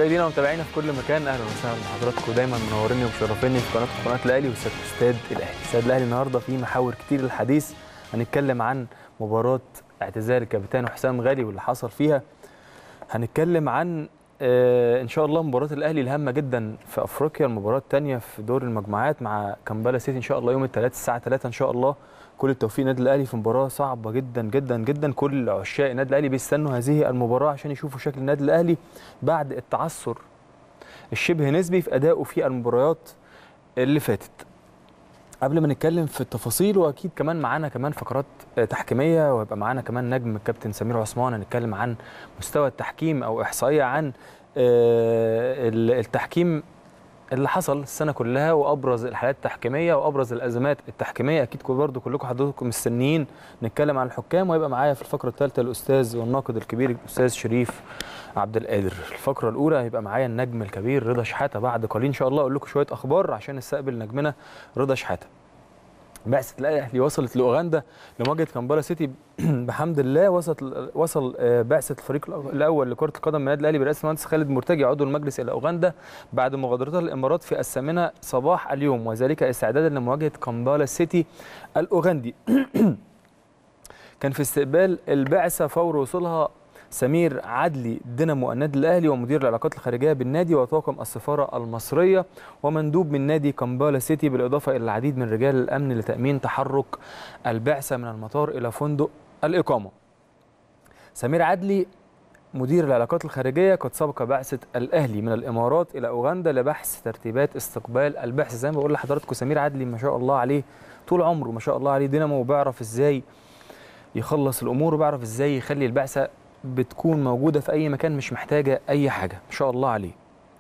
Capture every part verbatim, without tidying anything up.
مشاهدينا ومتابعينا في كل مكان، اهلا وسهلا بحضراتكم. دايما منوريني ومشرفيني في قناه قناه الاهلي واستاد الاهلي. استاد الاهلي النهارده فيه محاور كتير للحديث. هنتكلم عن مباراه اعتزال الكابتن حسام غالي واللي حصل فيها. هنتكلم عن آه ان شاء الله مباراه الاهلي الهامه جدا في افريقيا، المباراه الثانيه في دور المجموعات مع كامبالا سيتي ان شاء الله يوم الثلاث الساعه ثلاثة ان شاء الله. كل التوفيق للنادي الاهلي في مباراه صعبه جدا جدا جدا. كل عشاق النادي الاهلي بيستنوا هذه المباراه عشان يشوفوا شكل النادي الاهلي بعد التعثر الشبه نسبي في ادائه في المباريات اللي فاتت. قبل ما نتكلم في التفاصيل، واكيد كمان معانا كمان فقرات تحكيميه، وهيبقى معانا كمان نجم الكابتن سمير عثمان هنتكلم عن مستوى التحكيم او احصائيه عن التحكيم اللي حصل السنه كلها وابرز الحالات التحكيميه وابرز الازمات التحكيميه. اكيد برضو كلكم حضراتكم مستنيين نتكلم عن الحكام، وهيبقى معايا في الفقره الثالثه الاستاذ والناقد الكبير الاستاذ شريف عبد القادر. الفقره الاولى هيبقى معايا النجم الكبير رضا شحاته. بعد قليل ان شاء الله اقول لكم شويه اخبار عشان نستقبل نجمنا رضا شحاته. بعثه الاهلي وصلت لاوغندا لمواجهه كامبالا سيتي بحمد الله. وصل وصل بعثه الفريق الاول لكره القدم من النادي الاهلي برئاسه المهندس خالد مرتجي عضو المجلس الى اوغندا بعد مغادرتها الامارات في الثامنه صباح اليوم، وذلك استعدادا لمواجهه كامبالا سيتي الاوغندي. كان في استقبال البعثه فور وصولها سمير عدلي دينامو النادي الاهلي ومدير العلاقات الخارجيه بالنادي وطاقم السفاره المصريه ومندوب من نادي كامبالا سيتي، بالاضافه الى العديد من رجال الامن لتامين تحرك البعثه من المطار الى فندق الاقامه. سمير عدلي مدير العلاقات الخارجيه قد سبق بعثه الاهلي من الامارات الى اوغندا لبحث ترتيبات استقبال البعثه. زي ما بقول لحضراتكم سمير عدلي ما شاء الله عليه طول عمره ما شاء الله عليه دينامو، وبيعرف ازاي يخلص الامور وبيعرف ازاي يخلي البعثه بتكون موجودة في أي مكان، مش محتاجة أي حاجة ما شاء الله عليه.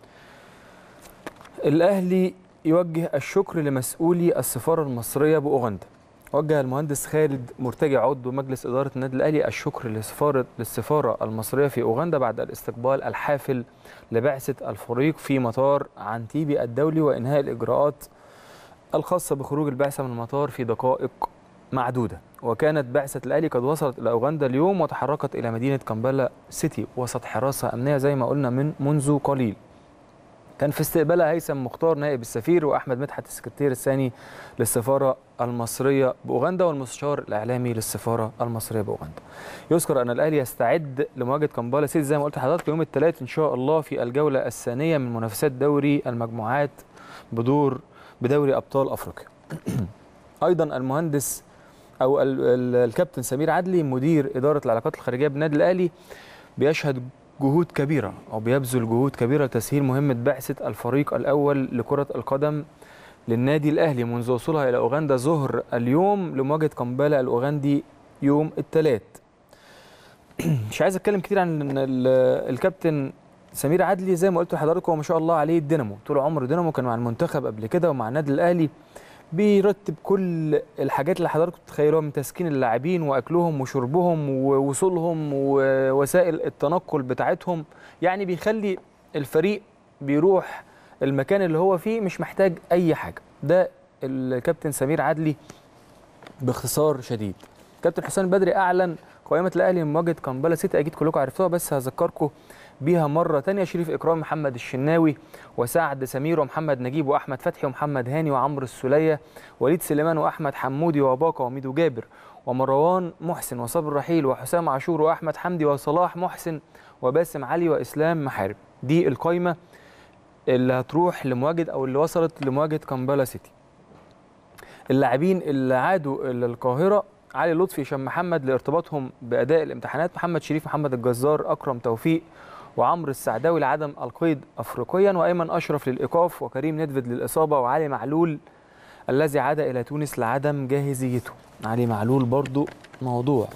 الأهلي يوجه الشكر لمسؤولي السفارة المصرية بأوغندا. وجه المهندس خالد مرتجي عضو مجلس إدارة النادي الأهلي الشكر لسفارة للسفارة المصرية في أوغندا بعد الاستقبال الحافل لبعثة الفريق في مطار عنتيبي الدولي وإنهاء الإجراءات الخاصة بخروج البعثة من المطار في دقائق معدودة. وكانت بعثة الأهلي قد وصلت إلى أوغندا اليوم وتحركت إلى مدينة كامبالا سيتي وسط حراسة أمنية زي ما قلنا من منذ قليل. كان في استقبالها هيثم مختار نائب السفير وأحمد مدحت السكرتير الثاني للسفارة المصرية بأوغندا والمستشار الإعلامي للسفارة المصرية بأوغندا. يذكر أن الأهلي يستعد لمواجهة كامبالا سيتي زي ما قلت لحضرتك يوم الثلاث إن شاء الله في الجولة الثانية من منافسات دوري المجموعات بدور بدوري أبطال أفريقيا. أيضا المهندس أو الكابتن سمير عدلي مدير إدارة العلاقات الخارجية بالنادي الأهلي بيشهد جهود كبيرة أو بيبذل جهود كبيرة لتسهيل مهمة بعثة الفريق الأول لكرة القدم للنادي الأهلي منذ وصولها إلى أوغندا ظهر اليوم لمواجهة كامبالا الأوغندي يوم الثلاث. مش عايز أتكلم كتير عن الكابتن سمير عدلي. زي ما قلت لحضراتكم هو ما شاء الله عليه دينامو طول عمره دينامو، كان مع المنتخب قبل كده ومع النادي الأهلي بيرتب كل الحاجات اللي حضراتكم تتخيلوها من تسكين اللاعبين واكلهم وشربهم ووصولهم ووسائل التنقل بتاعتهم. يعني بيخلي الفريق بيروح المكان اللي هو فيه مش محتاج اي حاجه. ده الكابتن سمير عدلي باختصار شديد. كابتن حسام البدري اعلن قائمه الاهلي لمواجهه كامبالا سيتي، اكيد كلكم عرفتوها بس هذكركم بيها مرة تانية. شريف إكرام محمد الشناوي وسعد سمير ومحمد نجيب وأحمد فتحي ومحمد هاني وعمرو السولية وليد سليمان وأحمد حمودي وباقة وميدو جابر ومروان محسن وصبر رحيل وحسام عاشور وأحمد حمدي وصلاح محسن وباسم علي وإسلام محارب. دي القايمة اللي هتروح لمواجهة أو اللي وصلت لمواجهة كامبالا سيتي. اللاعبين اللي عادوا إلى القاهرة: علي لطفي هشام محمد لارتباطهم بأداء الامتحانات، محمد شريف محمد الجزار أكرم توفيق وعمرو السعداوي لعدم القيد افريقيا، وايمن اشرف للايقاف، وكريم ندفد للاصابه، وعلي معلول الذي عاد الى تونس لعدم جاهزيته. علي معلول برضو موضوع.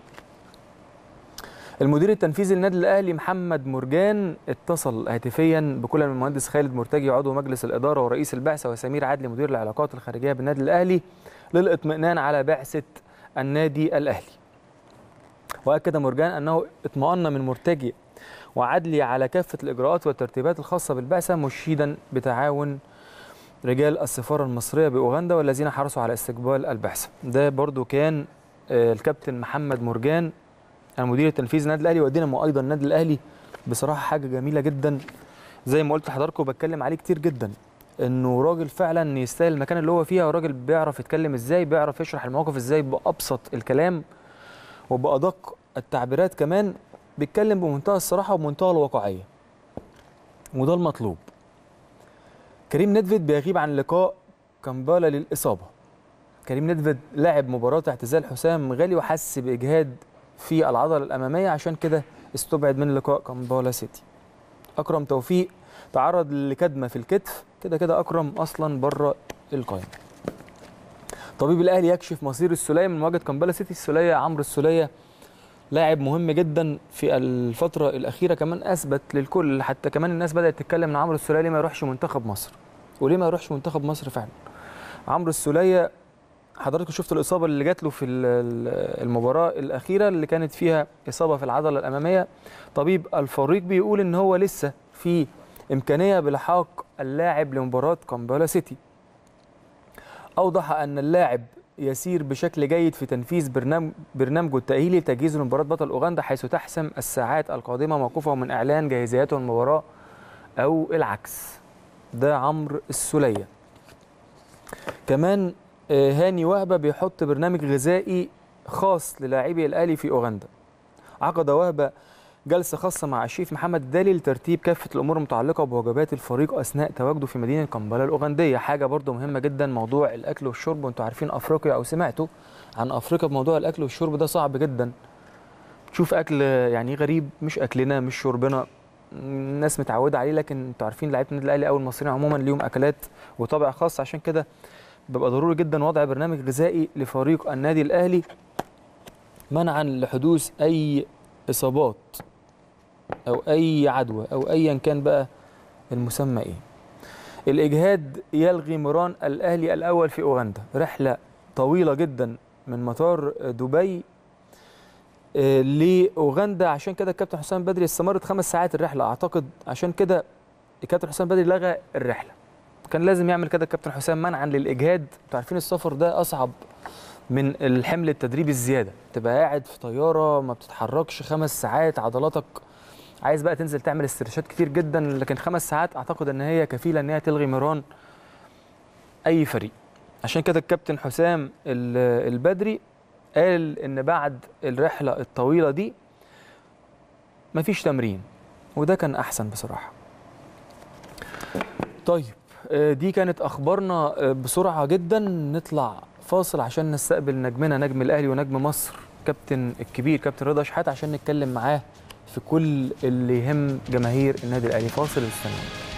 المدير التنفيذي للنادي الاهلي محمد مرجان اتصل هاتفيا بكل من المهندس خالد مرتجي عضو مجلس الاداره ورئيس البعثه وسمير عدلي مدير العلاقات الخارجيه بالنادي الاهلي للاطمئنان على بعثه النادي الاهلي. واكد مرجان انه اطمأن من مرتجي وعدلي على كافة الإجراءات والترتيبات الخاصة بالبعثة، مشيدا بتعاون رجال السفارة المصرية بأوغندا والذين حرصوا على استقبال البعثة. ده برضو كان الكابتن محمد مرجان المدير التنفيذي للنادي الأهلي ودينامو أيضا النادي الأهلي. بصراحة حاجة جميلة جدا زي ما قلت لحضراتكم بتكلم عليه كتير جدا، انه راجل فعلا يستاهل المكان اللي هو فيها، وراجل بيعرف يتكلم ازاي، بيعرف يشرح المواقف ازاي بابسط الكلام وبادق التعبيرات، كمان بيتكلم بمنتهى الصراحه وبمنتهى الواقعيه، وده المطلوب. كريم نيدفيد بيغيب عن لقاء كامبالا للاصابه. كريم نيدفيد لعب مباراه اعتزال حسام غالي وحس باجهاد في العضله الاماميه، عشان كده استبعد من لقاء كامبالا سيتي. اكرم توفيق تعرض لكدمه في الكتف، كده كده اكرم اصلا بره القائمه. طبيب الاهلي يكشف مصير السوليه من مواجهه كامبالا سيتي. السوليه عمرو السوليه لاعب مهم جدا في الفتره الاخيره، كمان اثبت للكل، حتى كمان الناس بدات تتكلم ان عمرو السوليه ليه ما يروحش منتخب مصر، وليه ما يروحش منتخب مصر فعلا. عمرو السوليه حضراتكم شفتوا الاصابه اللي جات له في المباراه الاخيره اللي كانت فيها اصابه في العضله الاماميه. طبيب الفريق بيقول ان هو لسه في امكانيه بلحاق اللاعب لمباراه كامبالا سيتي. اوضح ان اللاعب يسير بشكل جيد في تنفيذ برنامج برنامجه التاهيلي لتجهيزه لمباراه بطل اوغندا، حيث تحسم الساعات القادمه موقفه من اعلان جاهزيته للمباراه او العكس. ده عمرو السوليه. كمان هاني وهبه بيحط برنامج غذائي خاص للاعبي الاهلي في اوغندا. عقد وهبه جلسه خاصه مع الشيف محمد الدالي لترتيب كافه الامور المتعلقه بوجبات الفريق اثناء تواجده في مدينه كامبالا الاوغنديه. حاجه برضو مهمه جدا، موضوع الاكل والشرب، وانتم عارفين افريقيا او سمعتوا عن افريقيا بموضوع الاكل والشرب ده صعب جدا. تشوف اكل يعني غريب، مش اكلنا مش شربنا، الناس متعوده عليه، لكن انتم عارفين لعيبه النادي الاهلي او المصريين عموما ليهم اكلات وطابع خاص، عشان كده بيبقى ضروري جدا وضع برنامج غذائي لفريق النادي الاهلي منعا لحدوث اي اصابات او اي عدوى او ايا كان بقى المسمى ايه. الاجهاد يلغي مران الاهلي الاول في اوغندا. رحله طويله جدا من مطار دبي لاوغندا، عشان كده الكابتن حسام بدري استمرت خمس ساعات الرحله اعتقد، عشان كده الكابتن حسام بدري لغى الرحله. كان لازم يعمل كده الكابتن حسام منعا للاجهاد. انتوا عارفين السفر ده اصعب من الحمل التدريبي الزياده، تبقى قاعد في طياره ما بتتحركش خمس ساعات، عضلاتك عايز بقى تنزل تعمل استرشاد كتير جدا، لكن خمس ساعات اعتقد ان هي كفيله ان هي تلغي مران اي فريق. عشان كده الكابتن حسام البدري قال ان بعد الرحله الطويله دي مفيش تمرين، وده كان احسن بصراحه. طيب دي كانت اخبارنا بسرعه جدا. نطلع فاصل عشان نستقبل نجمنا نجم الاهلي ونجم مصر كابتن الكبير كابتن رضا شحاته عشان نتكلم معاه في كل اللي يهم جماهير النادي الاهلي. فاصل واستنوا.